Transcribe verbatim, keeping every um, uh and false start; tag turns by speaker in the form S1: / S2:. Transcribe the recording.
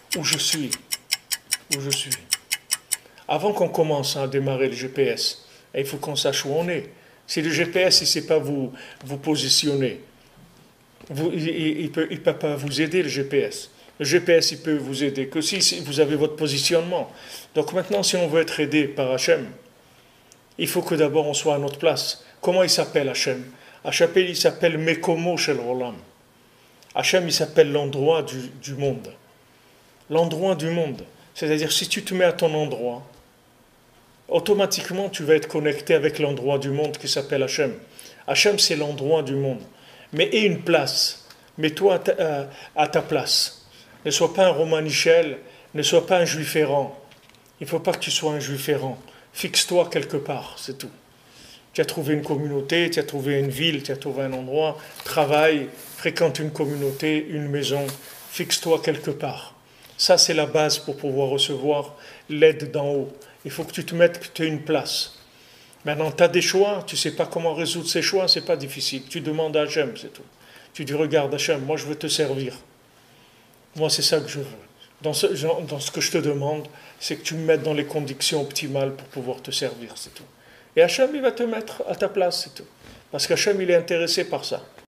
S1: où je suis, où je suis. Avant qu'on commence à démarrer le G P S, il faut qu'on sache où on est. Si le G P S ne sait pas vous, vous positionner, vous, il ne peut, il peut pas vous aider, le G P S. Le G P S, il peut vous aider que si, si vous avez votre positionnement. Donc maintenant, si on veut être aidé par Hachem, il faut que d'abord on soit à notre place. Comment il s'appelle Hachem? Hachem, il s'appelle Mekomo Shel Olam. Hachem, il s'appelle l'endroit du, du monde. L'endroit du monde. C'est-à-dire, si tu te mets à ton endroit, automatiquement, tu vas être connecté avec l'endroit du monde qui s'appelle Hachem. Hachem, c'est l'endroit du monde. Mais aie une place. Mets-toi à ta, à, à ta place. Ne sois pas un Romanichel, ne sois pas un juif errant. Il ne faut pas que tu sois un juif errant. Fixe-toi quelque part, c'est tout. Tu as trouvé une communauté, tu as trouvé une ville, tu as trouvé un endroit, travaille, fréquente une communauté, une maison, fixe-toi quelque part. Ça, c'est la base pour pouvoir recevoir l'aide d'en haut. Il faut que tu te mettes, que tu aies une place. Maintenant, tu as des choix, tu ne sais pas comment résoudre ces choix, ce n'est pas difficile. Tu demandes à Hachem, c'est tout. Tu dis, regarde Hachem, moi je veux te servir. Moi, c'est ça que je veux. Dans ce, dans ce que je te demande, c'est que tu me mettes dans les conditions optimales pour pouvoir te servir, c'est tout. Et Hachem, il va te mettre à ta place, c'est tout. Parce qu'Hachem, il est intéressé par ça.